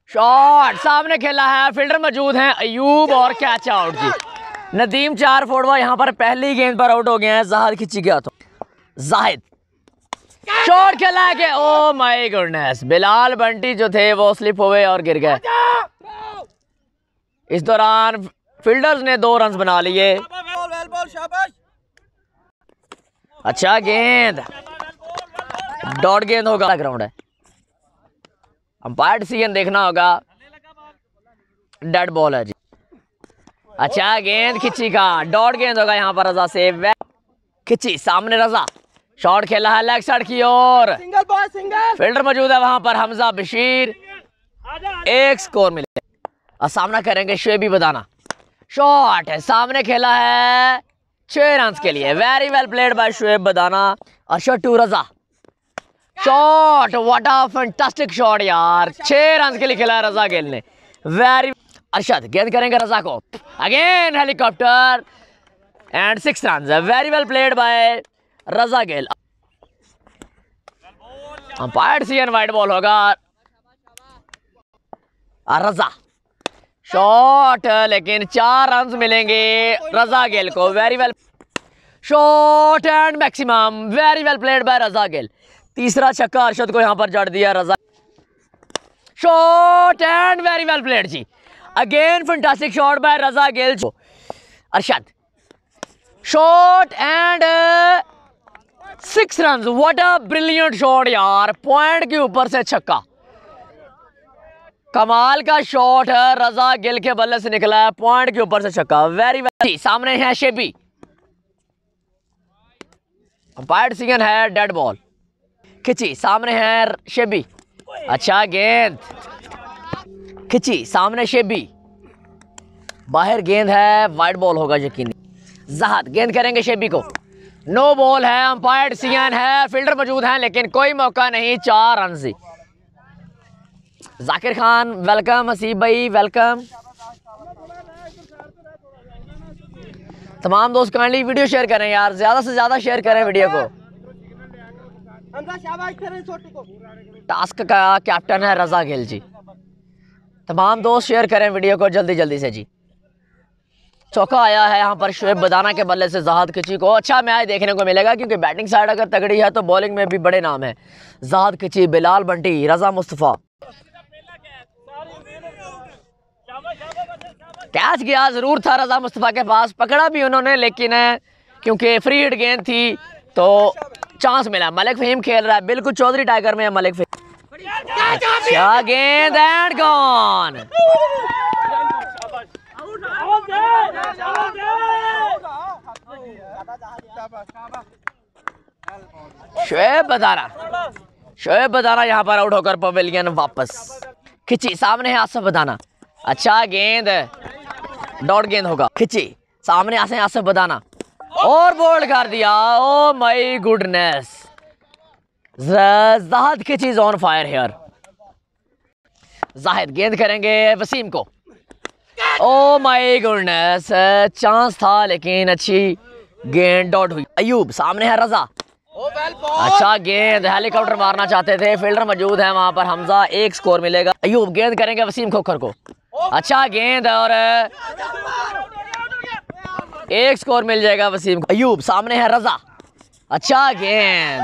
Shot सामने खेला है, फील्डर मौजूद हैं अयूब और कैच आउट जी। नदीम 4 फोड़वा यहाँ पर पहली गेंद पर आउट हो गए हैं। जाहिद खिंची गया तो जाहिद शॉट खेला है कि oh my goodness, Bilal Bunty जो थे वो स्लिप हुए और गिर गए। इस दौरान फील्डर्स ने 2 रन बना लिए। अच्छा गेंद, डॉट गेंद होगा, ग्राउंड है, अंपायर डिसीजन देखना होगा, डेड बॉल है जी। अच्छा गेंद खिंची का, डॉट गेंद होगा यहाँ पर, रजा से खिंची सामने रजा, शॉट खेला है लेग साइड की ओर, फील्डर मौजूद है वहां पर हमजा बशीर, 1 स्कोर मिले और सामना करेंगे शुएबी बदाना। शॉट है सामने खेला है 6 रन के लिए, very well played by Shoaib Badana. Arshad to Raza, shot, what a fantastic shot यार, 6 रन के लिए खेला है रजा गिल ने, वेरी। अरशद गेंद करेंगे रजा को, again helicopter and 6 run, very well played by Raza Gill. Umpire सीएन वाइड बॉल होगा। रजा शॉट, लेकिन 4 रन मिलेंगे रजा गिल को, very well shot and maximum, very well played by Raza Gill. तीसरा छक्का अरशद को यहां पर जड़ दिया Raza, shot and very well played जी, again fantastic shot by Raza Gill. Arshad shot and 6 run, what a brilliant shot यार, पॉइंट के ऊपर से छक्का, कमाल का शॉट है, रजा गिल के बल्ले से निकला है, पॉइंट के ऊपर से छक्का, वेरी वेल। सामने है शेबी, अंपायर डिसीजन है डेड बॉल, खिंची सामने है शेबी, अच्छा गेंद खिंची सामने शेबी, बाहर गेंद है, वाइड बॉल होगा यकीनी। जहाद गेंद करेंगे शेबी को, नो बॉल है, अंपायर डिसीजन है, फील्डर मौजूद हैं लेकिन कोई मौका नहीं, 4 रन से। जाकिर खान वेलकम, हसीब भाई वेलकम। तमाम दोस्त काइंडली वीडियो शेयर करें यार, ज्यादा से ज्यादा शेयर करें वीडियो को। टास्क का कैप्टन है रजा गिल जी, तमाम दोस्त शेयर करें वीडियो को जल्दी जल्दी से जी। चौका आया है यहाँ पर शुएब बदाना के बल्ले से जाहिद खिची को, अच्छा मैच देखने को मिलेगा क्योंकि बैटिंग साइड अगर तगड़ी है तो बॉलिंग में भी बड़े नाम है। जाहिद खिची, बिलाल बंटी, रजा मुस्तफ़ा, कैच गया जरूर था रजा मुस्तफ़ा के पास, पकड़ा भी उन्होंने लेकिन क्योंकि फ्री हिट गेंद थी तो चांस मिला। मलिक फहीम खेल रहा है, बिल्कुल चौधरी टाइगर में है मलिक फहीम, अच्छा गेंद एंड गॉन। शुएब बदाना यहाँ पर आउट होकर पवेलियन वापस, खिची सामने है आसिफ बदाना, अच्छा गेंद, डॉट गेंद होगा, खिची सामने आसे आसिफ बदाना और बोल्ड कर दिया, oh my goodness, Zahid Khichi is on fire here. Zahid गेंद करेंगे वसीम को, ओ माय गुडनेस, चांस था लेकिन अच्छी गेंद डॉट हुई। अयूब सामने है रजा, अच्छा गेंद, हेलीकॉप्टर मारना चाहते थे, फील्डर मौजूद है वहां पर हमजा, 1 स्कोर मिलेगा। अयूब गेंद करेंगे वसीम खोखर को, अच्छा गेंद और 1 स्कोर मिल जाएगा वसीम को। अयूब सामने है रजा, अच्छा गेंद,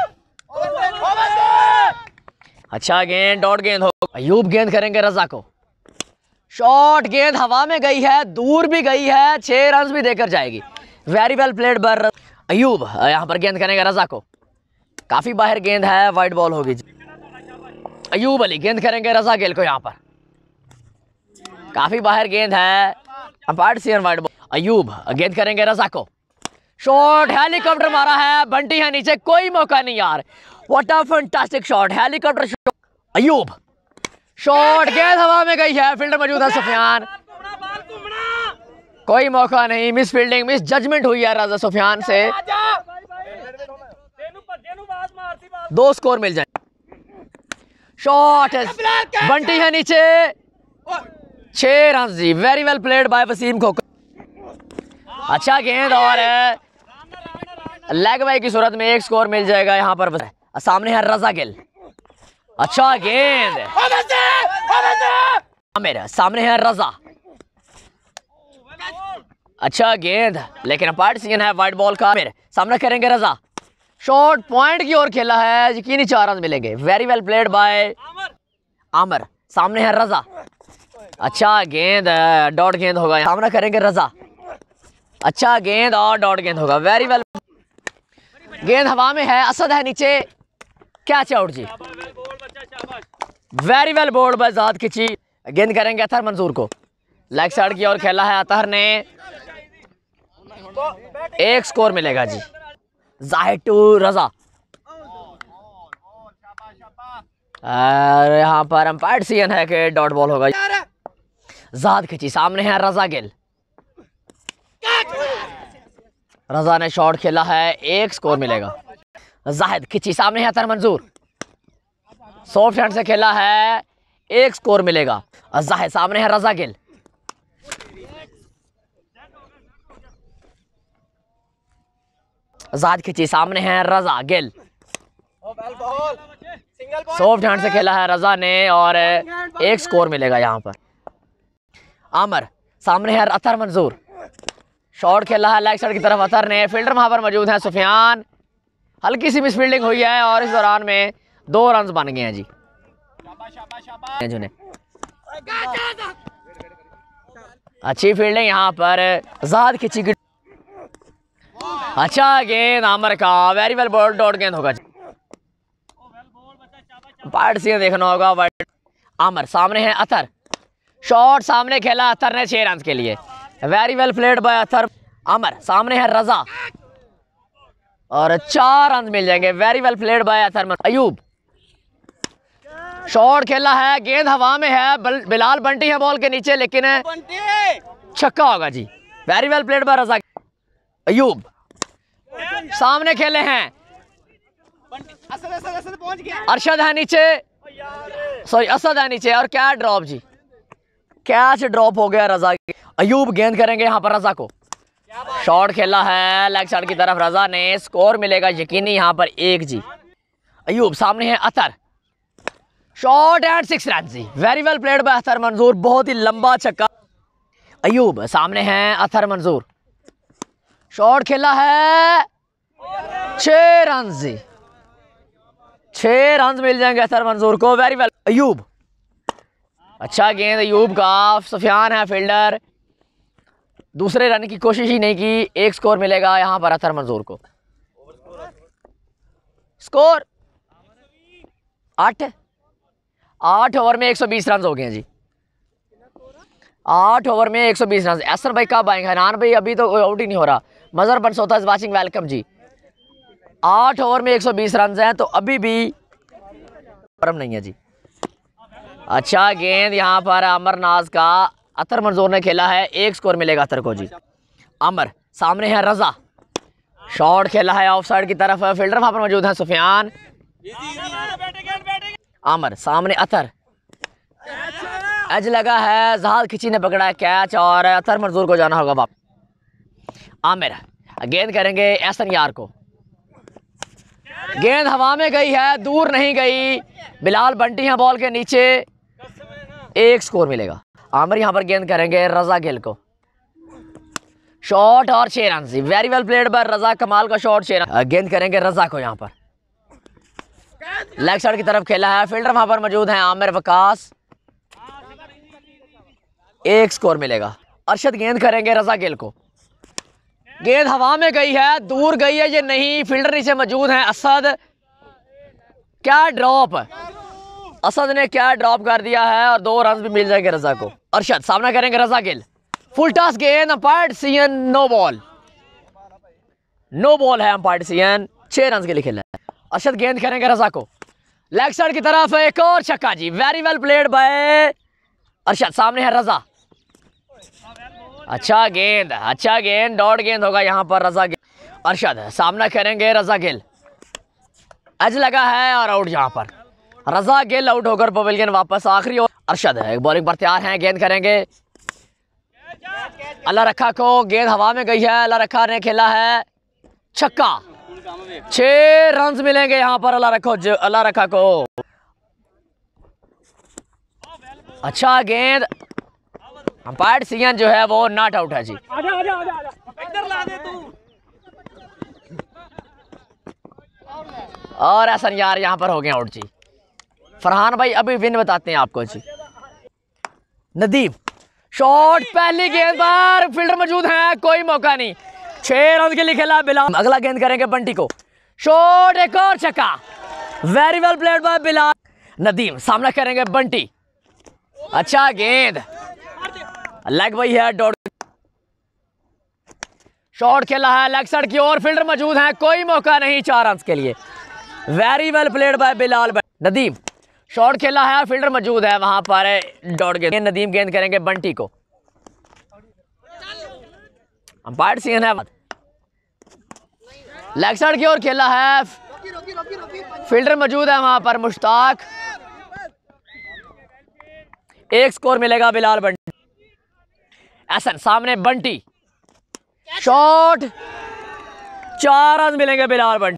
अच्छा गेंद, डॉट गेंद हो। अयूब गेंद करेंगे रजा को, शॉट, गेंद हवा में गई है, दूर भी गई है, 6 रन भी देकर जाएगी, very well played by Ayub. यहाँ पर गेंद करेंगे रजा को, काफी बाहर गेंद है, वाइड बॉल होगी। अयूब अली गेंद करेंगे रजा गिल को, यहाँ पर काफी बाहर गेंद है, अंपायर सीएन वाइड बॉल। अयूब गेंद करेंगे रजा को, शॉट, हेलीकॉप्टर मारा है, बंटी है नीचे, कोई मौका नहीं यार, what a fantastic shot, helicopter shot. Ayub shot, गेंद हवा में गई है, फील्डर मौजूद है सुफियान, कोई मौका नहीं, मिस फील्डिंग, मिस जजमेंट हुई है रजा सुफियान से, 2 स्कोर मिल जाए। शॉट, बंटी है नीचे, 6 रन जी, very well played by Wasim Khokhar, अच्छा गेंद और लेग बाई की सूरत में 1 स्कोर मिल जाएगा यहाँ पर। सामने है रजा गिल, अच्छा गेंद, आमिर, सामने है रजा। अच्छा गेंद, लेकिन अंपायर डिसीजन है वाइड बॉल का। आमिर सामना करेंगे रजा, शॉट पॉइंट की ओर खेला है, यकीनी 4 रन मिलेंगे। Very well played by Aamir. सामने है रजा। अच्छा गेंद, डॉट गेंद होगा, सामना करेंगे रजा। अच्छा गेंद और डॉट गेंद होगा। वेरी वेल, गेंद हवा में है, असद है नीचे, कैच आउट जी। Very well bowled by Zahid Khichi. गेंद करेंगे अतहर मंजूर को, लेग साइड की ओर खेला है अतहर ने, 1 स्कोर मिलेगा जी। जाहिद टू रजा। यहाँ पर अंपायर डिसीजन है कि डॉट बॉल होगा। जाद खिची, सामने है रजा गिल। रजा ने शॉट खेला है, 1 स्कोर मिलेगा। जाहिद खिची, सामने है अतहर मंजूर, सॉफ्ट हैंड से खेला है, 1 स्कोर मिलेगा। जाहिद, सामने है रजा गिल। जाहिद खिची, सामने है रजा गिल, सॉफ्ट हैंड से खेला है रजा ने और 1 स्कोर मिलेगा यहाँ पर। आमिर, सामने है अतहर मंजूर, शॉट खेला है लेग साइड की तरफ अतहर ने। फील्डर वहां पर मौजूद है सुफियान, हल्की सी मिस फील्डिंग हुई है और इस दौरान में 2 रन बन गए हैं जी। अच्छी फील्डिंग यहाँ पर जाद खिची की। अच्छा गेंद आमिर का, वेरी वेल बॉल, डॉट गेंद होगा। पार्ट सी देखना होगा। आमिर, सामने है अतहर, शॉट सामने खेला अतहर ने 6 रन के लिए। Very well played by Athar. Aamir, सामने है रजा और 4 रन मिल जाएंगे। Very well played by Athar. Ayub, shot खेला है, गेंद हवा में है, बिलाल बंटी है बॉल के नीचे, लेकिन छक्का होगा जी। Very well played by Raza. Ayub सामने खेले हैं, अरशद है नीचे, सॉरी असद है नीचे और क्या ड्रॉप जी, कैच ड्रॉप हो गया रजा। अयूब गेंद करेंगे यहाँ पर रजा को, शॉट खेला है लेग साइड की तरफ रजा ने, स्कोर मिलेगा यकीनी यहाँ पर 1 जी। अयूब, सामने है अतहर, शॉट एंड 6 रन जी। Very well played by Athar Manzoor, बहुत ही लंबा छक्का। अयूब, सामने है अतहर मंजूर, शॉट खेला है, 6 रन जी, 6 रन मिल जाएंगे अतहर मंजूर को। वेरी वेल अयूब, अच्छा गेंद अयूब का, सुफियान है फील्डर, दूसरे रन की कोशिश ही नहीं की, 1 स्कोर मिलेगा यहाँ पर अतहर मंजूर को। स्कोर 8 ओवर में 120 रन हो गए जी। 8 ओवर में 120 रन। एसर भाई कब आएंगे? हनान भाई अभी तो आउट ही नहीं हो रहा। Mazhar Bansota is watching, welcome जी। 8 ओवर में 120 रन हैं तो अभी भी परम नहीं है जी। अच्छा गेंद यहाँ पर अमर नाज का, अतहर मंजूर ने खेला है, 1 स्कोर मिलेगा अतहर को जी। अमर, सामने है रजा, शॉट खेला है ऑफ साइड की तरफ, फील्डर वहां पर मौजूद है सुफियान। अमर, सामने अतहर, एज लगा है, जहाज खिची ने पकड़ा है कैच और अतहर मंजूर को जाना होगा वापस। आमिर गेंद करेंगे एहसन यार को, गेंद हवा में गई है, दूर नहीं गई, बिलाल बंटी है बॉल के नीचे, 1 स्कोर मिलेगा। आमिर यहाँ पर गेंद करेंगे रजा गिल को, शॉट और 6 run. Very well played by Raza, कमाल का शॉट, 6 रन। गेंद करेंगे रजा को, यहाँ पर लेग साइड की तरफ खेला है, फील्डर वहां पर मौजूद है आमिर वकास, 1 स्कोर मिलेगा। अरशद गेंद करेंगे रजा गिल को, गेंद हवा में गई है, दूर गई है ये नहीं, फील्डर नीचे मौजूद है असद, क्या ड्रॉप, असद ने क्या ड्रॉप कर दिया है और 2 रन भी मिल जाएंगे रजा को। अरशद सामना करेंगे रजा गिल, फुल टॉस गेंद, umpire decision no ball, no ball है अंपायर डिसीजन, 6 रन के लिए खेला है। अरशद गेंद करेंगे रजा को, लेग साइड की तरफ, एक और छक्का जी। Very well played by Arshad. सामने है रजा, अच्छा गेंद, डॉट गेंद होगा यहाँ पर रजा गिल। अरशद सामना करेंगे रजा गिल, एज लगा है और आउट। यहाँ पर रजा गिल आउट होकर पवेलियन वापस। आखिरी ओवर, अरशद है बॉलिंग पर तैयार हैं, गेंद करेंगे अल्लाह रखा को, गेंद हवा में गई है, अल्लाह रखा ने खेला है, छक्का, 6 रन मिलेंगे यहाँ पर अल्लाह रखा को। अच्छा गेंद, अंपायर सीएन जो है वो नॉट आउट है जी। और ऐसा यार यहाँ पर हो गया आउट जी। फरहान भाई अभी विन बताते हैं आपको जी। नदीम शॉट, पहली गेंद पर फील्डर मौजूद है, कोई मौका नहीं। 6 रन के लिए खेला बिलाल। अगला गेंद करेंगे बंटी को, शॉट, एक और छक्का, very well played by Bilal. Nadeem सामना करेंगे बंटी, अच्छा गेंद, लेग बाई है, डॉट शॉट खेला है लेग साइड की ओर, फील्डर मौजूद है, कोई मौका नहीं 4 रन के लिए, very well played by Bilal. Nadeem shot खेला है, फील्डर मौजूद है वहां पर, डॉट गेंद। नदीम गेंद करेंगे बंटी को, अंपायर सीएन है, लेग साइड की ओर खेला है, फील्डर मौजूद है वहां पर मुश्ताक। एक स्कोर मिलेगा बिलाल बंटी। एहसन सामने बंटी, शॉट, 4 रन मिलेंगे बिलाल बंटी।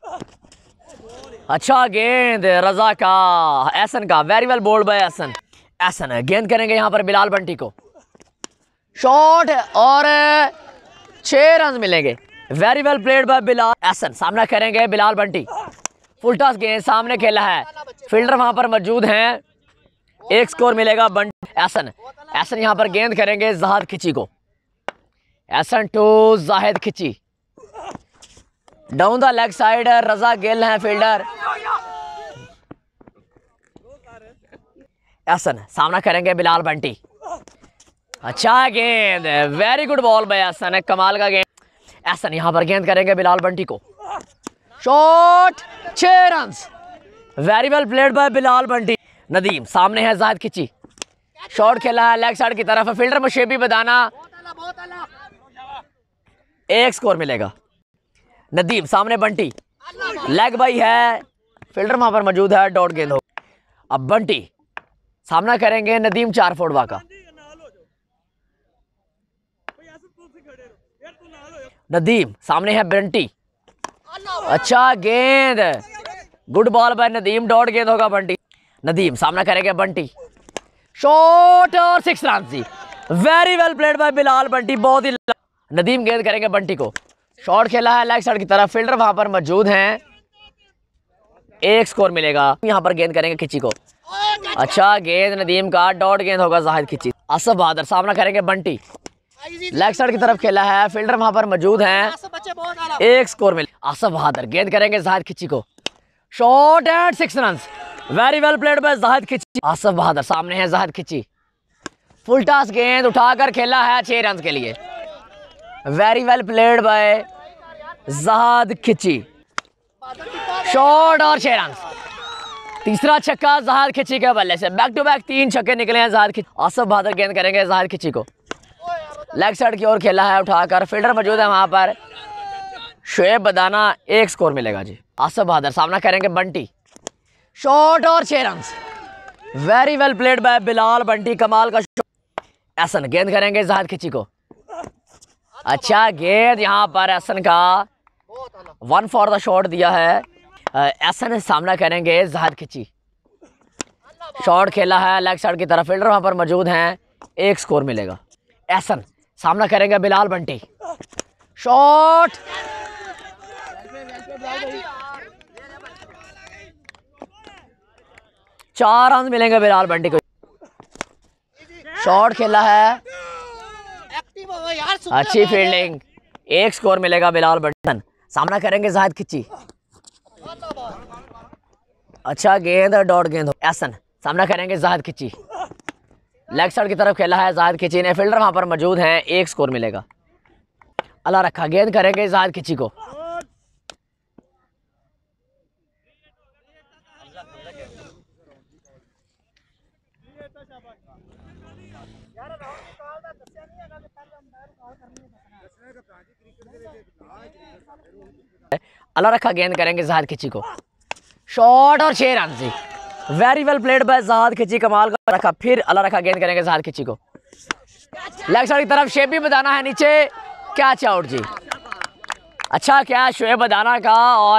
अच्छा गेंद रजा का, एहसन का, very well bowled by Ehsan. Ehsan गेंद करेंगे यहां पर बिलाल बंटी को, शॉट, और 6 रन मिलेंगे, very well played by Bilal. Ehsan सामना करेंगे बिलाल बंटी, फुल टॉस गेंद, सामने खेला है, फील्डर वहां पर मौजूद हैं, एक स्कोर मिलेगा बंटी। एहसन, एहसन यहां पर गेंद करेंगे जाहिद खिची को, Ehsan to Zahid Khichi, down the leg side, Raza Gill है फील्डर। एहसन सामना करेंगे बिलाल बंटी, अच्छा गेंद, very good ball by Ehsan, कमाल का गेंद। एहसन यहां पर गेंद करेंगे बिलाल बंटी को, shot, 6 run, very well played by Bilal Bunty. Nadeem सामने है जाहिद खिची, शॉट खेला है लेग साइड की तरफ, फील्डर मुशेबी बदाना, एक स्कोर मिलेगा। नदीम सामने बंटी, लेग बाई है, फील्डर वहां पर मौजूद है, डॉट गेंद हो। अब बंटी सामना करेंगे नदीम 4 फोड़वा का, नदीम सामने है बंटी, अच्छा गेंद, good ball by Nadeem, dot गेंद होगा बंटी। नदीम सामना करेंगे बंटी, शॉट, और 6 रन जी, very well played by Bilal Bunty, बहुत ही। नदीम गेंद करेंगे बंटी को, शॉट खेला है लेग साइड की तरफ, फील्डर वहां पर मौजूद हैं, एक स्कोर मिलेगा। यहां पर गेंद करेंगे खिची को, अच्छा गेंद नदीम का, डॉट गेंद होगा जाहिद खिची। आसफ बहादुर सामना करेंगे बंटी, लेग साइड की तरफ खेला है, फील्डर वहां पर मौजूद हैं, एक स्कोर मिले। आसफ बहादुर गेंद करेंगे जाहिद खिची को, shot, and 6 run, very well played by Zahid Khichi. Asif Bahadur सामने है जाहिद खिची, फुल टॉस गेंद उठाकर खेला है 6 रन के लिए, very well played by Zahid Khichi, shot, और 6 रन, तीसरा छक्का जाहिद खिची के बल्ले से, बैक टू बैक 3 छक्के निकले हैं जाहिद खिची। आसफ बहादुर गेंद करेंगे जाहिद खिची को, लेग साइड की ओर खेला है उठाकर, फील्डर मौजूद है वहां पर, शोएब बदाना, एक स्कोर मिलेगा जी। आसफ बहादुर सामना करेंगे बंटी, शॉट, और 6 run, very well played by Bilal Bunty, कमाल का शॉट। एहसन गेंद करेंगे जाहिद खिची को, अच्छा गेंद यहां पर एहसन का 1 फॉर द शॉट दिया है। एहसन सामना करेंगे जाहिद खिची, शॉट खेला है लेग साइड की तरफ, फील्डर वहां पर मौजूद हैं, एक स्कोर मिलेगा। एहसन सामना करेंगे बिलाल बंटी, शॉट, 4 रन मिलेंगे बिलाल बंटी को, शॉट खेला है, अच्छी फील्डिंग, एक स्कोर मिलेगा बिलाल बंटी। सामना करेंगे जाहिद खिची, अच्छा गेंद, डॉट गेंद। एहसन सामना करेंगे जाहिद खिची, लेग साइड की तरफ खेला है जाहिद खिची ने, फील्डर वहां पर मौजूद हैं, एक स्कोर मिलेगा। अल्लाह रखा, गेंद करेंगे जाहिद खिची को, अल्लाह रखा, गेंद करेंगे जाहिद खिची को, शॉट, और 6 रन जी, very well played by Zahid Khichi, कमाल का रखा। फिर अल्लाह रखा, गेंद करेंगे जाहिद खिची को, लेग साइड की तरफ, शेबी बदाना है नीचे, कैच आउट जी, अच्छा क्या शोएब बदाना का, और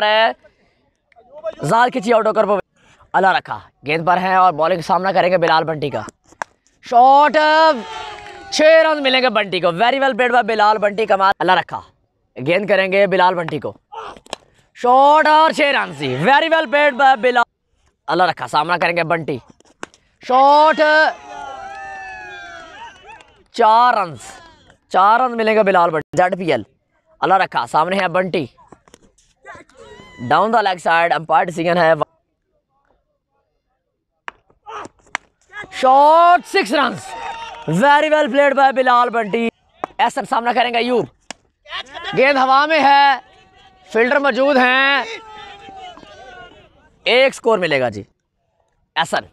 जाहिद खिची आउट होकर अल्लाह रखा, गेंद पर है, और बॉलिंग सामना करेंगे बिलाल बंटी का, शॉट, 6 रन मिलेंगे बंटी को। Very well played by Bilal Bunty, कमाल। अल्लाह रखा, गेंद करेंगे बिलाल बंटी को, शॉट और 6 रन सी। Very well played by Bilal. Allah Rakha, सामना करेंगे बंटी, शॉट, 4 रन। 4 रन मिलेंगे बिलाल बंटी। ZPL। अल्लाह रखा, सामने है Bunty, down the leg side. Umpire decision है, shot, 6 run. Very well played by Bilal Bunty. ऐसा सामना करेंगे अयूब, गेंद हवा में है, फील्डर मौजूद हैं, 1 स्कोर मिलेगा जी। एसन,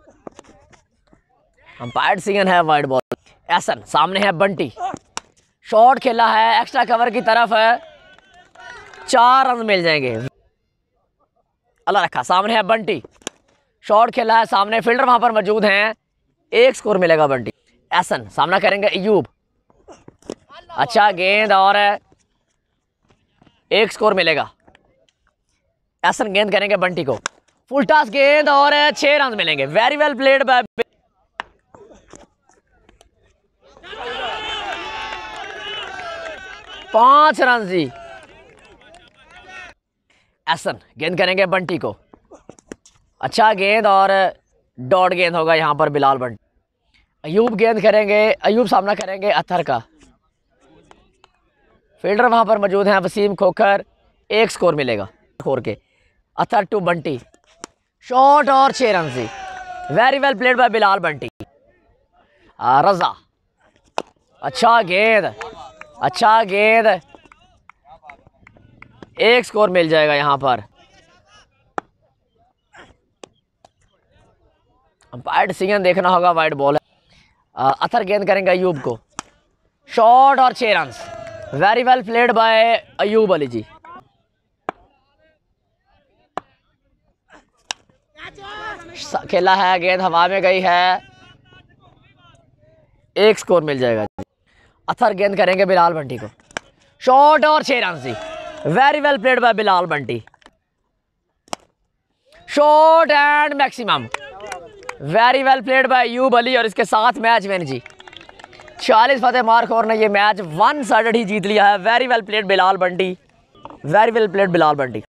अंपायर डिसीजन है वाइड बॉल। एसन, सामने है बंटी, शॉट खेला है, एक्स्ट्रा कवर की तरफ है, 4 रन मिल जाएंगे। अल्लाह रखा, सामने है बंटी, शॉट खेला है, सामने फील्डर वहां पर मौजूद हैं, 1 स्कोर मिलेगा बंटी। एसन, सामना करेंगे अयूब, अच्छा गेंद और 1 स्कोर मिलेगा। एसन गेंद करेंगे बंटी को, फुल टॉस गेंद और 6 रन मिलेंगे। Very well played by 5 run जी। एसन गेंद करेंगे बंटी को, अच्छा गेंद और डॉट गेंद होगा यहां पर बिलाल बंटी। अयूब गेंद करेंगे, अयूब सामना करेंगे अत्थर का, फील्डर वहां पर मौजूद हैं वसीम खोखर, 1 स्कोर मिलेगा। खोर के अत्थर टू बंटी, शॉट और 6 रन से। Very well played by Bilal Bunty. Raza, अच्छा गेंद, अच्छा गेंद, 1 स्कोर मिल जाएगा यहां पर। अंपायर डिसीजन देखना होगा, वाइड बॉल है। अत्थर गेंद करेंगे अयूब को, शॉट और 6 run. Very well played by Ayub Ali जी। खेला है, गेंद हवा में गई है, 1 स्कोर मिल जाएगा। अत्थर गेंद करेंगे बिलाल बंटी को, शॉट और 6 रन सी। Very well played by Bilal Bunty, shot and maximum. Very well played by Ayub Ali और इसके साथ मैच विन जी। 40 फतेह मार्क ने ये मैच 1 साइडेड ही जीत लिया है। Very well played Bilal Bunty, very well played Bilal Bunty.